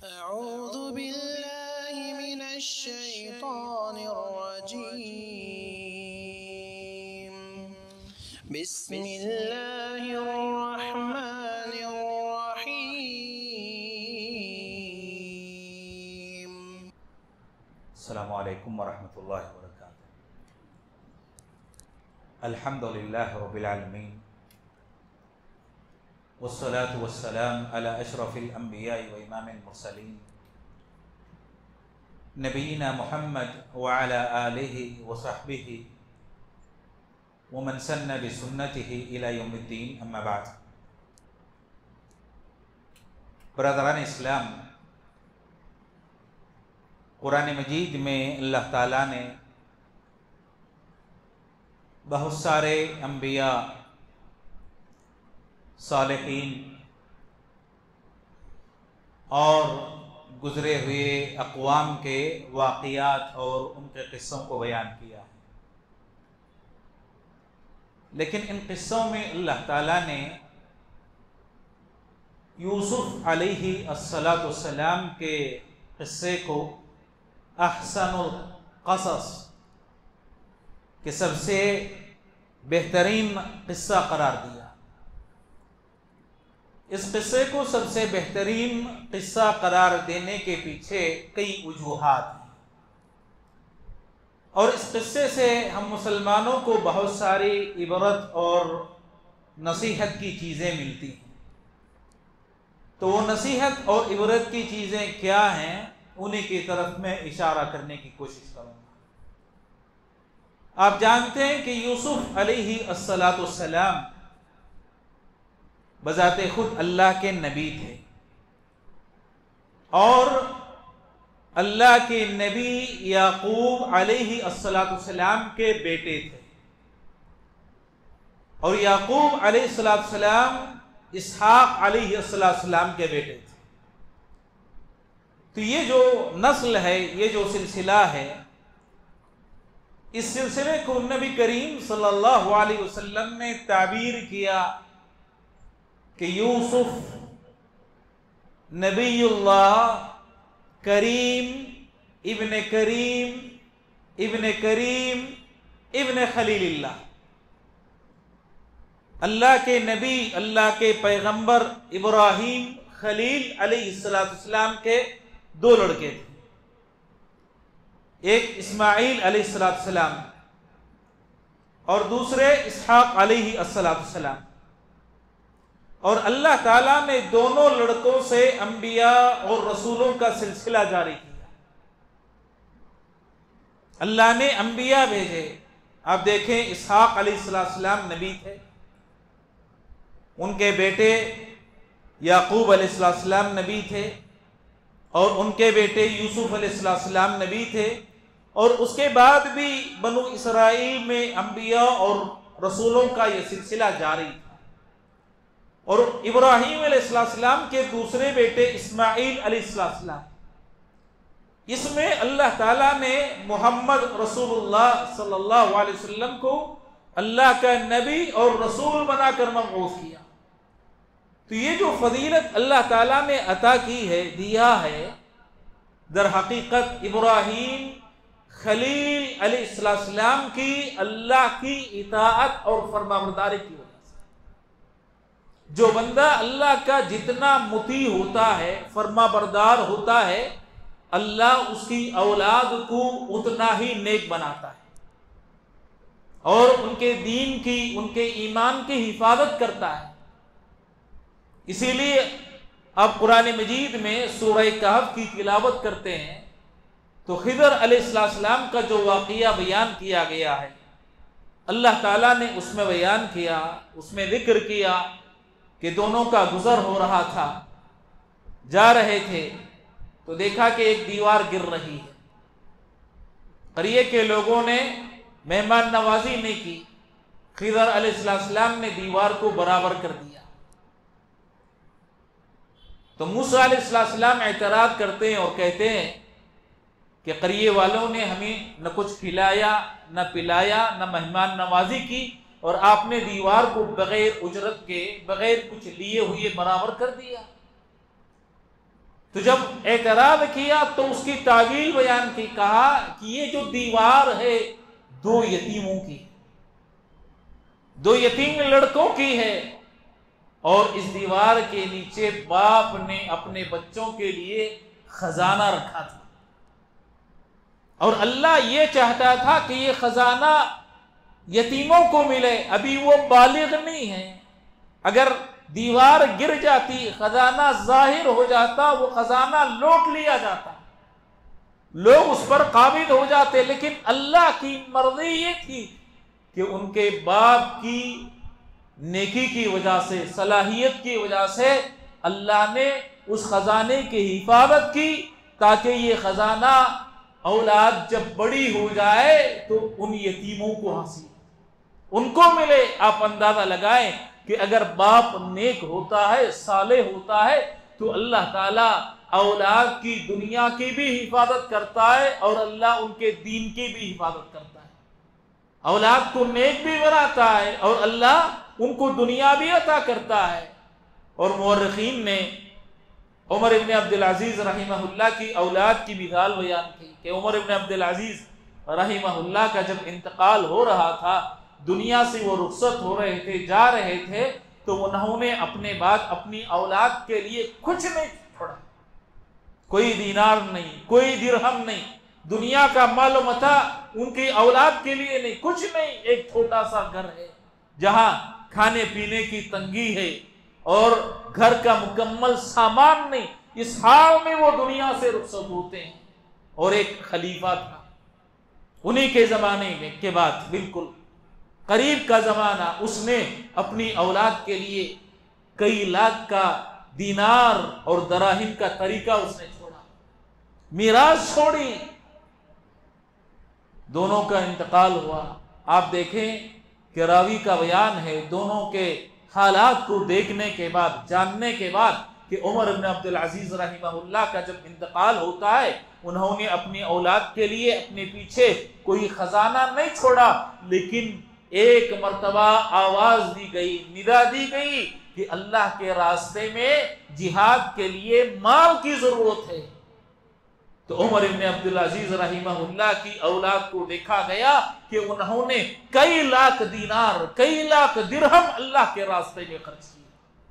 أعوذ بالله من الشيطان الرجيم بسم الله الرحمن الرحيم. السلام علیکم ورحمۃ اللہ وبرکاتہ. الحمد للہ رب العالمین والصلاة والسلام علی اشرف الانبیاء و امام المرسلین نبینا محمد وعلی آلہ وصحبہ ومن سن بسنتہ الی یوم الدین. اما بعد. برادران اسلام، قرآن مجید میں اللہ تعالیٰ نے بہت سارے انبیاء، صالحین اور گزرے ہوئے اقوام کے واقعات اور ان کے قصوں کو بیان کیا ہے. لیکن ان قصوں میں اللہ تعالیٰ نے یوسف علیہ السلام کے قصے کو احسن القصص کہ سب سے بہترین قصہ قرار دیا. اس قصے کو سب سے بہترین قصہ قرار دینے کے پیچھے کئی وجوہات ہیں، اور اس قصے سے ہم مسلمانوں کو بہت ساری عبرت اور نصیحت کی چیزیں ملتی ہیں. تو وہ نصیحت اور عبرت کی چیزیں کیا ہیں، انہیں کی طرف میں اشارہ کرنے کی کوشش کروں گا. آپ جانتے ہیں کہ یوسف علیہ السلام بذات خود اللہ کے نبی تھے، اور اللہ کے نبی یعقوب علیہ السلام کے بیٹے تھے، اور یعقوب علیہ السلام اسحاق علیہ السلام کے بیٹے تھے. تو یہ جو نسل ہے، یہ جو سلسلہ ہے، اس سلسلے کو نبی کریم صلی اللہ علیہ وسلم نے تعبیر کیا کہ یوسف نبی اللہ کریم ابن کریم ابن کریم ابن خلیل اللہ. اللہ کے نبی، اللہ کے پیغمبر ابراہیم خلیل علیہ السلام کے دو لڑکے تھے، ایک اسماعیل علیہ السلام اور دوسرے اسحاق علیہ السلام. اور اللہ تعالیٰ نے دونوں لڑکوں سے انبیاء اور رسولوں کا سلسلہ جاری کیا. اللہ نے انبیاء بھیجے. آپ دیکھیں، اسحاق علیہ السلام نبی تھے، ان کے بیٹے یعقوب علیہ السلام نبی تھے، اور ان کے بیٹے یوسف علیہ السلام نبی تھے، اور اس کے بعد بھی بنو اسرائیل میں انبیاء اور رسولوں کا یہ سلسلہ جاری تھا. اور ابراہیم علیہ السلام کے دوسرے بیٹے اسماعیل علیہ السلام، اس میں اللہ تعالیٰ نے محمد رسول اللہ صلی اللہ علیہ وسلم کو اللہ کا نبی اور رسول بنا کر مبعوث کیا. تو یہ جو فضیلت اللہ تعالیٰ نے عطا کی ہے، دیا ہے، در حقیقت ابراہیم خلیل علیہ السلام کی اللہ کی اطاعت اور فرمانبرداری کی وجہ سے. جو بندہ اللہ کا جتنا مطیع ہوتا ہے، فرما بردار ہوتا ہے، اللہ اس کی اولاد کو اتنا ہی نیک بناتا ہے، اور ان کے دین کی، ان کے ایمان کی حفاظت کرتا ہے. اسی لیے آپ قرآن مجید میں سورہ کہف کی تلاوت کرتے ہیں تو خضر علیہ السلام کا جو واقعہ بیان کیا گیا ہے، اللہ تعالیٰ نے اس میں بیان کیا، اس میں ذکر کیا کہ دونوں کا گزر ہو رہا تھا، جا رہے تھے تو دیکھا کہ ایک دیوار گر رہی ہے. قریے کے لوگوں نے مہمان نوازی نہیں کی، خضر علیہ السلام نے دیوار کو برابر کر دیا. تو موسیٰ علیہ السلام اعتراض کرتے ہیں اور کہتے ہیں کہ قریے والوں نے ہمیں نہ کچھ کھلایا نہ پلایا نہ مہمان نوازی کی، اور آپ نے دیوار کو بغیر اجرت کے، بغیر کچھ لیے ہوئے برابر کر دیا. تو جب اعتراض کیا تو اس کی تعویل بیان کی، کہا کہ یہ جو دیوار ہے دو یتیموں کی، دو یتیم لڑکوں کی ہے، اور اس دیوار کے نیچے باپ نے اپنے بچوں کے لیے خزانہ رکھا تھا، اور اللہ یہ چاہتا تھا کہ یہ خزانہ یتیموں کو ملے، ابھی وہ بالغ نہیں ہے، اگر دیوار گر جاتی، خزانہ ظاہر ہو جاتا، وہ خزانہ لوٹ لیا جاتا، لوگ اس پر قابض ہو جاتے، لیکن اللہ کی مرضی یہ تھی کہ ان کے باپ کی نیکی کی وجہ سے، صلاحیت کی وجہ سے اللہ نے اس خزانے کی حفاظت کی، تاکہ یہ خزانہ اولاد جب بڑی ہو جائے تو ان یتیموں کو حاصل، ان کو ملے۔ آپ اندازہ لگائیں کہ اگر باپ نیک ہوتا ہے، صالح ہوتا ہے، تو اللہ تعالیٰ اولاد کی دنیا کی بھی حفاظت کرتا ہے اور اللہ ان کے دین کی بھی حفاظت کرتا ہے، اولاد کو نیک بھی بناتا ہے اور اللہ ان کو دنیا بھی عطا کرتا ہے۔ اور مورخین نے عمر ابن عبدالعزیز رحمہ اللہ کی اولاد کی مثال بیان کی کہ عمر ابن عبدالعزیز رحمہ اللہ کا جب انتقال ہو رہا تھا، دنیا سے وہ رخصت ہو رہے تھے، جا رہے تھے، تو انہوں نے اپنے بعد اپنی اولاد کے لیے کچھ نہیں چھوڑا، کوئی دینار نہیں، کوئی درہم نہیں، دنیا کا مال و متاع ان کی اولاد کے لیے نہیں، کچھ نہیں، ایک چھوٹا سا گھر ہے جہاں کھانے پینے کی تنگی ہے اور گھر کا مکمل سامان نہیں، اس حال میں وہ دنیا سے رخصت ہوتے ہیں۔ اور ایک خلیفہ تھا انہی کے زمانے میں کے بعد، بالکل قریب کا زمانہ، اس نے اپنی اولاد کے لیے کئی لاکھ کا دینار اور دراہم کا طریقہ اس نے چھوڑا، میراث چھوڑی، دونوں کا انتقال ہوا۔ آپ دیکھیں کہ راوی کا بیان ہے، دونوں کے حالات کو دیکھنے کے بعد، جاننے کے بعد، کہ عمر بن عبدالعزیز رحمہ اللہ کا جب انتقال ہوتا ہے، انہوں نے اپنی اولاد کے لیے اپنے پیچھے کوئی خزانہ نہیں چھوڑا، لیکن ایک مرتبہ آواز دی گئی، ندا دی گئی کہ اللہ کے راستے میں جہاد کے لیے مال کی ضرورت ہے، تو عمر ابن عبدالعزیز رحمہ اللہ کی اولاد کو دیکھا گیا کہ انہوں نے کئی لاکھ دینار، کئی لاکھ درہم اللہ کے راستے میں خرچ کیے،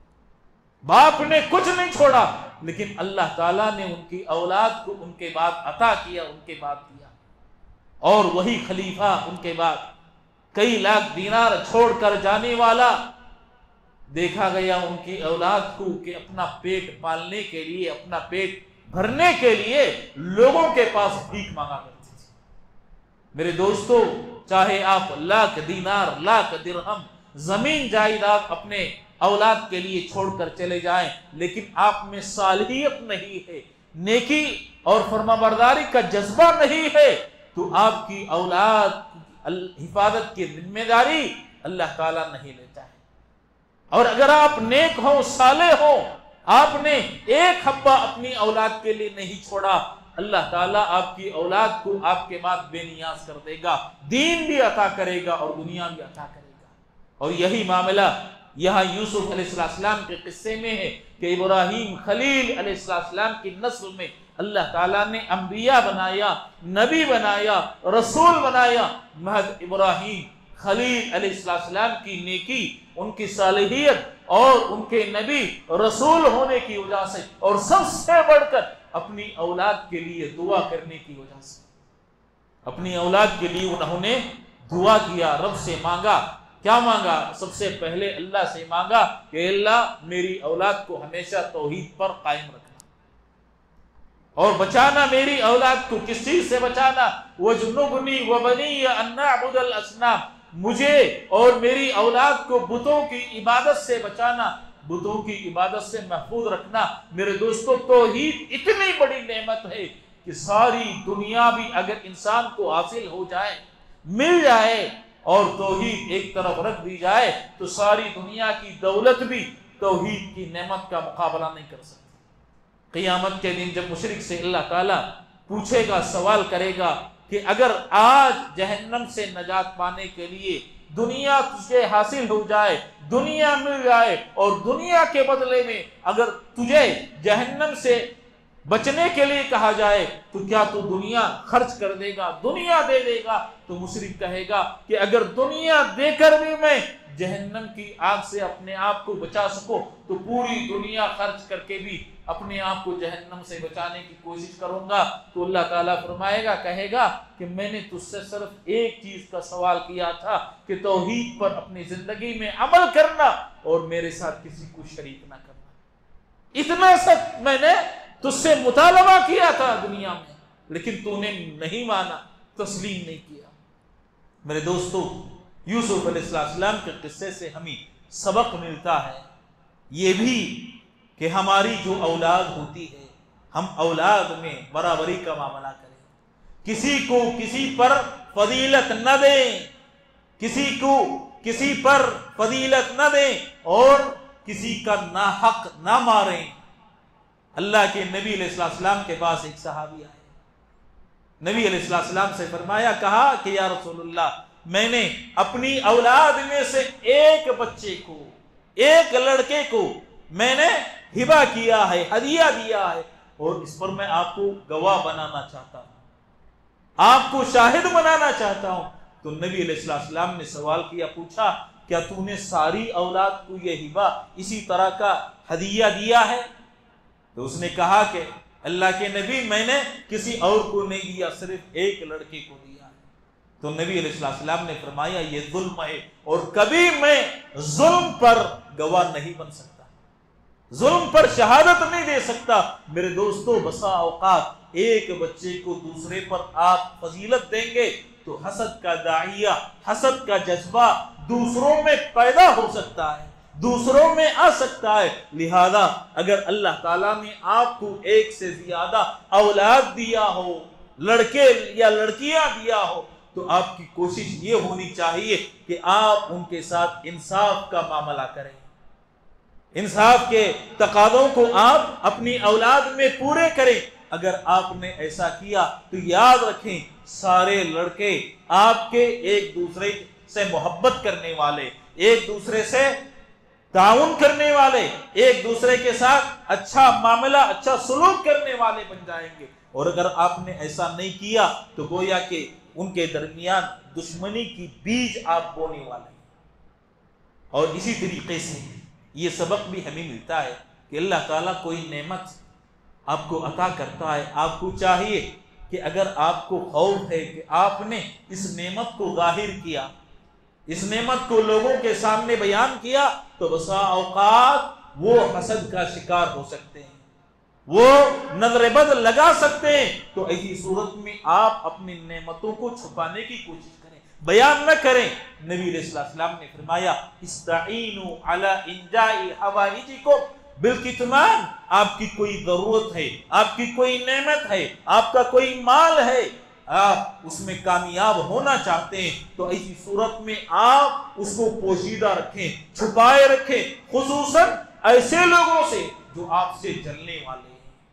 باپ نے کچھ نہیں چھوڑا، لیکن اللہ تعالیٰ نے ان کی اولاد کو ان کے بعد عطا کیا، ان کے بعد دیا۔ اور وہی خلیفہ ان کے بعد کئی لاکھ دینار چھوڑ کر جانے والا، دیکھا گیا ان کی اولاد کو کہ اپنا پیٹ پالنے کے لیے، اپنا پیٹ بھرنے کے لیے لوگوں کے پاس بھیک مانگا کرتے تھے۔ میرے دوستو، چاہے آپ لاکھ دینار، لاکھ درہم، زمین جائیداد اپنے اولاد کے لیے چھوڑ کر چلے جائیں، لیکن آپ میں صالحیت نہیں ہے، نیکی اور فرمانبرداری کا جذبہ نہیں ہے، تو آپ کی اولاد حفاظت کی ذمہ داری اللہ تعالیٰ نہیں لیتا ہے۔ اور اگر آپ نیک ہو، صالح ہو، آپ نے ایک حبہ اپنی اولاد کے لیے نہیں چھوڑا، اللہ تعالیٰ آپ کی اولاد کو آپ کے بعد بے نیاز کر دے گا، دین بھی عطا کرے گا اور دنیا بھی عطا کرے گا۔ اور یہی معاملہ یہاں یوسف علیہ السلام کے قصے میں ہے کہ ابراہیم خلیل علیہ السلام کی نسل میں اللہ تعالیٰ نے انبیاء بنایا، نبی بنایا، رسول بنایا۔ محض ابراہیم خلیل علیہ السلام کی نیکی، ان کی صالحیت اور ان کے نبی رسول ہونے کی وجہ سے، اور سب سے بڑھ کر اپنی اولاد کے لیے دعا کرنے کی وجہ سے، اپنی اولاد کے لیے انہوں نے دعا کیا، رب سے مانگا۔ کیا مانگا؟ سب سے پہلے اللہ سے مانگا کہ اللہ میری اولاد کو ہمیشہ توحید پر قائم رکھنا اور بچانا، میری اولاد کو کس چیز سے بچانا؟ وَجْنُبْنِي وَبَنِيَّ أَن نَّعْبُدَ الْأَصْنَامَ، مجھے اور میری اولاد کو بتوں کی عبادت سے بچانا، بتوں کی عبادت سے محفوظ رکھنا۔ میرے دوستو، توحید اتنی بڑی نعمت ہے کہ ساری دنیا بھی اگر انسان کو حاصل ہو جائے، مل جائے، اور توحید ایک طرف رکھ دی جائے، تو ساری دنیا کی دولت بھی توحید کی نعمت کا مقابلہ نہیں کر سکتی۔ قیامت کے دن جب مشرک سے اللہ تعالیٰ پوچھے گا، سوال کرے گا کہ اگر آج جہنم سے نجات پانے کے لیے دنیا تجھے حاصل ہو جائے، دنیا مل جائے، اور دنیا کے بدلے میں اگر تجھے جہنم سے بچنے کے لیے کہا جائے تو کیا تو دنیا خرچ کر دے گا، دنیا دے دے گا؟ تو مشرک کہے گا کہ اگر دنیا دے کر بھی میں جہنم کی آگ سے اپنے آپ کو بچا سکوں تو پوری دنیا خرچ کر کے بھی اپنے آپ کو جہنم سے بچانے کی کوشش کروں گا۔ تو اللہ تعالیٰ فرمائے گا، کہے گا کہ میں نے تجھ سے صرف ایک چیز کا سوال کیا تھا کہ توحید پر اپنی زندگی میں عمل کرنا اور میرے ساتھ کسی کو شریک نہ کرنا۔ اتنا سچ میں نے تجھ سے مطالبہ کیا تھا دنیا میں، لیکن تو نے نہیں مانا، تسلیم نہیں کیا۔ میرے دوستو، یوسف علیہ السلام کے قصے سے ہمیں سبق ملتا ہے یہ بھی کہ ہماری جو اولاد ہوتی ہے ہم اولاد میں برابری کا معاملہ کریں، کسی کو کسی پر فضیلت نہ دیں، کسی کو کسی پر فضیلت نہ دیں اور کسی کا ناحق نہ ماریں۔ اللہ کے نبی علیہ السلام کے پاس ایک صحابی آئے، نبی علیہ السلام سے فرمایا، کہا کہ یا رسول اللہ، میں نے اپنی اولاد میں سے ایک بچے کو، ایک لڑکے کو میں نے ہبہ کیا ہے، ہدیہ دیا ہے، اور اس پر میں آپ کو گواہ بنانا چاہتا ہوں، آپ کو شاہد بنانا چاہتا ہوں۔ تو نبی علیہ السلام نے سوال کیا، پوچھا، کیا تو نے ساری اولاد کو یہ ہبہ اسی طرح کا ہدیہ دیا ہے؟ تو اس نے کہا کہ اللہ کے نبی، میں نے کسی اور کو نہیں دیا، صرف ایک لڑکے کو دیا ہے۔ تو نبی علیہ السلام نے فرمایا، یہ ظلم ہے اور کبھی میں ظلم پر گواہ نہیں بن سکتا، ظلم پر شہادت نہیں دے سکتا۔ میرے دوستو، بسا اوقات ایک بچے کو دوسرے پر آپ فضیلت دیں گے تو حسد کا داعیہ، حسد کا جذبہ دوسروں میں پیدا ہو سکتا ہے، دوسروں میں آ سکتا ہے۔ لہذا اگر اللہ تعالیٰ نے آپ کو ایک سے زیادہ اولاد دیا ہو، لڑکے یا لڑکیاں دیا ہو، تو آپ کی کوشش یہ ہونی چاہیے کہ آپ ان کے ساتھ انصاف کا معاملہ کریں، انصاف کے تقاضوں کو آپ اپنی اولاد میں پورے کریں۔ اگر آپ نے ایسا کیا تو یاد رکھیں، سارے لڑکے آپ کے ایک دوسرے سے محبت کرنے والے، ایک دوسرے سے تعاون کرنے والے، ایک دوسرے کے ساتھ اچھا معاملہ، اچھا سلوک کرنے والے بن جائیں گے۔ اور اگر آپ نے ایسا نہیں کیا تو گویا کہ ان کے درمیان دشمنی کی بیج آپ بونے والے ہیں۔ اور اسی طریقے سے یہ سبق بھی ہمیں ملتا ہے کہ اللہ تعالیٰ کوئی نعمت آپ کو عطا کرتا ہے، آپ کو چاہیے کہ اگر آپ کو خوف ہے کہ آپ نے اس نعمت کو ظاہر کیا، اس نعمت کو لوگوں کے سامنے بیان کیا، تو بسا اوقات وہ حسد کا شکار ہو سکتے ہیں، وہ نظر بد لگا سکتے ہیں۔ تو ایسی صورت میں آپ اپنی نعمتوں کو چھپانے کی کوشش کریں، بیان نہ کریں۔ نبی علیہ السلام نے فرمایا، استعینوا علی انجاء حوائجکم بالکتمان۔ آپ کی کوئی ضرورت ہے، آپ کی کوئی نعمت ہے، آپ کا کوئی مال ہے، آپ اس میں کامیاب ہونا چاہتے ہیں، تو ایسی صورت میں آپ اس کو پوشیدہ رکھیں، چھپائے رکھیں، خصوصاً ایسے لوگوں سے جو آپ سے جلنے والے ہیں،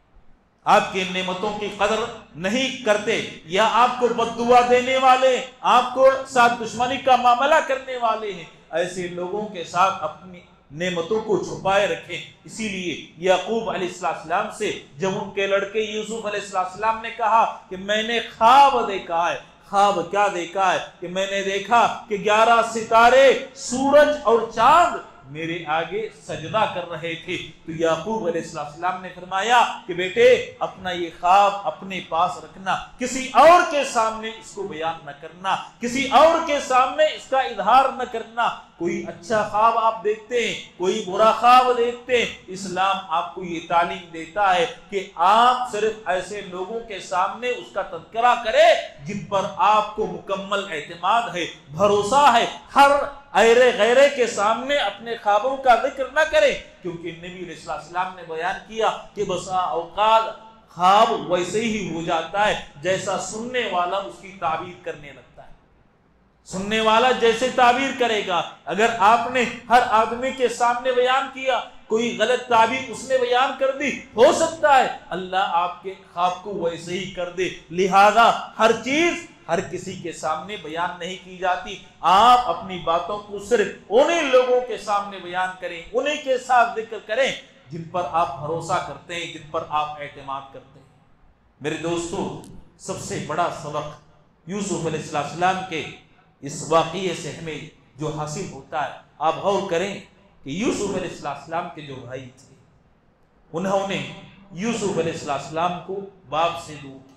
آپ کی نعمتوں کی قدر نہیں کرتے، یا آپ کو بد دعا دینے والے، آپ کو ساتھ دشمنی کا معاملہ کرنے والے ہیں۔ ایسے لوگوں کے ساتھ اپنی نعمتوں کو چھپائے رکھیں۔ اسی لیے یعقوب علیہ السلام سے جب ان کے لڑکے یوسف علیہ السلام نے کہا کہ میں نے خواب دیکھا ہے، خواب کیا دیکھا ہے کہ میں نے دیکھا کہ 11 ستارے، سورج اور چاند میرے آگے سجدہ کر رہے تھے، تو یعقوب علیہ السلام نے فرمایا کہ بیٹے اپنا یہ خواب اپنے پاس رکھنا، کسی اور کے سامنے اس کو بیان نہ کرنا، کسی اور کے سامنے اس کا اظہار نہ کرنا۔ کوئی اچھا خواب آپ دیکھتے ہیں، کوئی برا خواب دیکھتے ہیں، اسلام آپ کو یہ تعلیم دیتا ہے کہ آپ صرف ایسے لوگوں کے سامنے اس کا تذکرہ کریں جن پر آپ کو مکمل اعتماد ہے، بھروسہ ہے۔ ہر ایرے غیرے کے سامنے اپنے خوابوں کا ذکر نہ کریں، کیونکہ نبی علیہ السلام نے بیان کیا کہ بسا اوقات خواب ویسے ہی ہو جاتا ہے جیسا سننے والا اس کی تعبیر کرنے لگتا ہے، سننے والا جیسے تعبیر کرے گا۔ اگر آپ نے ہر آدمی کے سامنے بیان کیا، کوئی غلط تعبیر اس نے بیان کر دی، ہو سکتا ہے اللہ آپ کے خواب کو ویسے ہی کر دے۔ لہذا ہر چیز ہر کسی کے سامنے بیان نہیں کی جاتی، آپ اپنی باتوں کو صرف انہیں لوگوں کے سامنے بیان کریں، انہیں کے ساتھ ذکر کریں جن پر آپ بھروسہ کرتے ہیں، جن پر آپ اعتماد کرتے ہیں۔ میرے دوستو، سب سے بڑا سبق یوسف علیہ السلام کے اس واقعے سے ہمیں جو حاصل ہوتا ہے، آپ غور کریں کہ یوسف علیہ السلام کے جو بھائی تھے، انہوں نے یوسف علیہ السلام کو باپ سے دور کیا،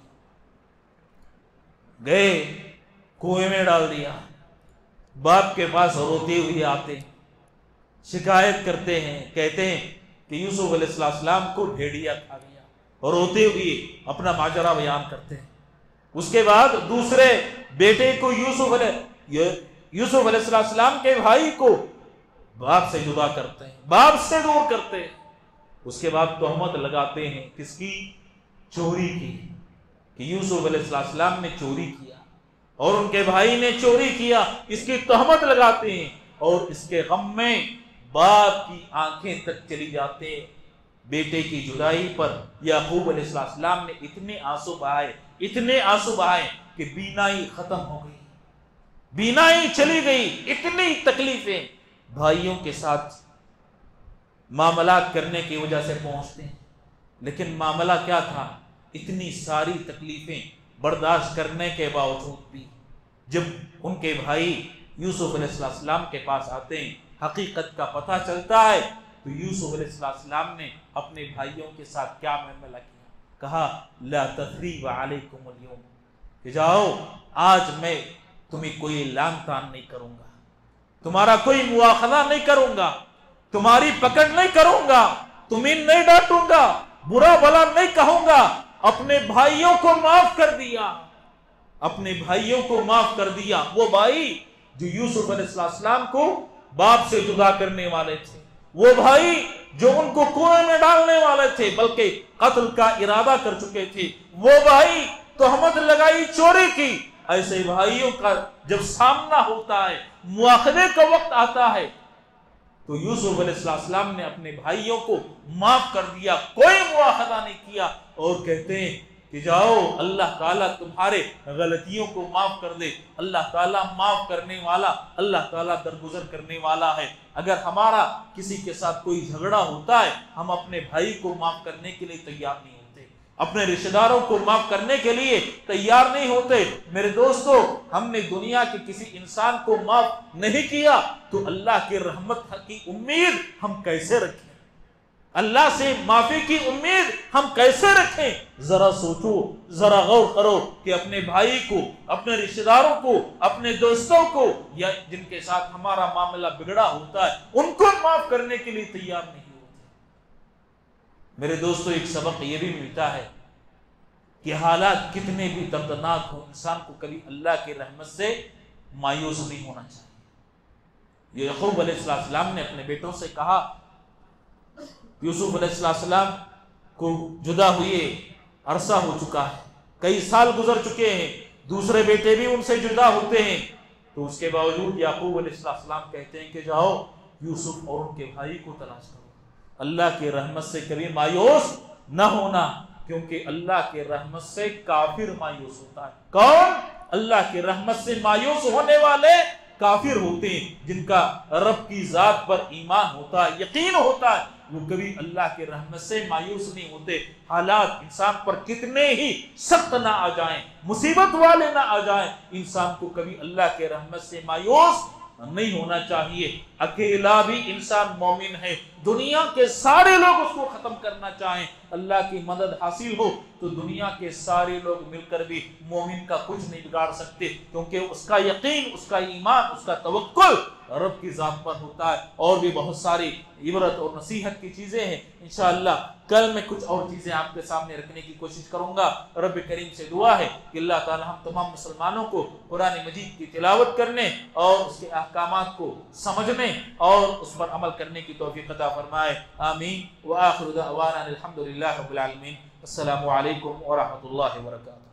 گئے کنویں میں ڈال دیا، باپ کے پاس روتے ہوئے آتے ہیں، شکایت کرتے ہیں، کہتے ہیں کہ یوسف علیہ السلام کو بھیڑیا کھا گیا، اور روتے ہوئے اپنا ماجرا بیان کرتے ہیں۔ اس کے بعد دوسرے بیٹے کو یوسف علیہ السلام کے بھائی کو باپ سے جدا کرتے ہیں، باپ سے دور کرتے ہیں۔ اس کے بعد تہمت لگاتے ہیں، کس کی؟ چوری کی، کہ یوسف علیہ السلام نے چوری کیا اور ان کے بھائی نے چوری کیا، اس کی تہمت لگاتے ہیں، اور اس کے غم میں باپ کی آنکھیں تک چلی جاتے ہیں۔ بیٹے کی جدائی پر یعقوب علیہ السلام نے اتنے آنسو بہائے کہ بینائی ختم ہو گئی، بینائی چلی گئی۔ اتنی تکلیفیں بھائیوں کے ساتھ معاملات کرنے کی وجہ سے پہنچتے ہیں، لیکن معاملہ کیا تھا؟ اتنی ساری تکلیفیں برداشت کرنے کے باوجود بھی جب ان کے بھائی یوسف علیہ السلام کے پاس آتے ہیں، حقیقت کا پتہ چلتا ہے، تو یوسف علیہ السلام نے اپنے بھائیوں کے ساتھ کیا معاملہ کیا؟ کہا لا تثریب علیکم اليوم، کہ جاؤ آج میں تمہیں کوئی لام تان نہیں کروں گا، تمہارا کوئی مواخذہ نہیں کروں گا، تمہاری پکڑ نہیں کروں گا، تمہیں نہیں ڈانٹوں گا، برا بھلا نہیں کہوں گا۔ اپنے بھائیوں کو معاف کر دیا، اپنے بھائیوں کو معاف کر دیا۔ وہ بھائی جو یوسف علیہ السلام کو باپ سے جدا کرنے والے تھے، وہ بھائی جو ان کو کنویں میں ڈالنے والے تھے بلکہ قتل کا ارادہ کر چکے تھے، وہ بھائی تہمت لگائی، چوری کی، ایسے بھائیوں کا جب سامنا ہوتا ہے، مواخذے کا وقت آتا ہے، تو یوسف علیہ السلام نے اپنے بھائیوں کو معاف کر دیا، کوئی مواخذہ نہیں کیا، اور کہتے ہیں کہ جاؤ اللہ تعالیٰ تمہارے غلطیوں کو معاف کر دے۔ اللہ تعالیٰ معاف کرنے والا، اللہ تعالیٰ درگزر کرنے والا ہے۔ اگر ہمارا کسی کے ساتھ کوئی جھگڑا ہوتا ہے، ہم اپنے بھائی کو معاف کرنے کے لیے تیار نہیں ہوتے، اپنے رشتہ داروں کو معاف کرنے کے لیے تیار نہیں ہوتے۔ میرے دوستو، ہم نے دنیا کے کسی انسان کو معاف نہیں کیا تو اللہ کی رحمت کی امید ہم کیسے رکھیں؟ اللہ سے معافی کی امید ہم کیسے رکھیں؟ ذرا سوچو، ذرا غور کرو کہ اپنے بھائی کو، اپنے رشتہ داروں کو، اپنے دوستوں کو، یا جن کے ساتھ ہمارا معاملہ بگڑا ہوتا ہے، ان کو معاف کرنے کے لیے تیار نہیں ہوتے۔ میرے دوستو، ایک سبق یہ بھی ملتا ہے کہ حالات کتنے بھی دردناک ہو، انسان کو کبھی اللہ کی رحمت سے مایوس نہیں ہونا چاہیے۔ یعقوب علیہ السلام نے اپنے بیٹوں سے کہا، یوسف علیہ السلام کو جدا ہوئے عرصہ ہو چکا ہے، کئی سال گزر چکے ہیں، دوسرے بیٹے بھی ان سے جدا ہوتے ہیں، تو اس کے باوجود یعقوب علیہ السلام کہتے ہیں کہ جاؤ یوسف اور ان کے بھائی کو تلاش کرو، اللہ کی رحمت سے کبھی مایوس نہ ہونا، کیونکہ اللہ کی رحمت سے کافر مایوس ہوتا ہے۔ کون؟ اللہ کی رحمت سے مایوس ہونے والے کافر ہوتے ہیں، جن کا رب کی ذات پر ایمان ہوتا ہے، یقین ہوتا ہے، وہ کبھی اللہ کی رحمت سے مایوس نہیں ہوتے۔ حالات انسان پر کتنے ہی سخت نہ آ جائیں، مصیبت والے نہ آ جائیں، انسان کو کبھی اللہ کی رحمت سے مایوس نہیں ہونا چاہیے۔ اکیلا بھی انسان مومن ہے، دنیا کے سارے لوگ اس کو ختم کرنا چاہیں، اللہ کی مدد حاصل ہو تو دنیا کے سارے لوگ مل کر بھی مومن کا کچھ نہیں بگاڑ سکتے، کیونکہ اس کا یقین، اس کا ایمان، اس کا توکل رب کی ذات پر ہوتا ہے۔ اور بھی بہت ساری عبرت اور نصیحت کی چیزیں ہیں، انشاءاللہ کل میں کچھ اور چیزیں آپ کے سامنے رکھنے کی کوشش کروں گا۔ رب کریم سے دعا ہے کہ اللہ تعالی ہم تمام مسلمانوں کو قرآن مجید کی تلاوت کرنے اور اس کے احکامات کو سمجھنے اور اس پر عمل کرنے کی توفیق عطا فرمائے، آمین۔ وآخر دعوانا الحمدللہ رب العالمین۔ السلام علیکم ورحمۃ اللہ وبرکاتہ۔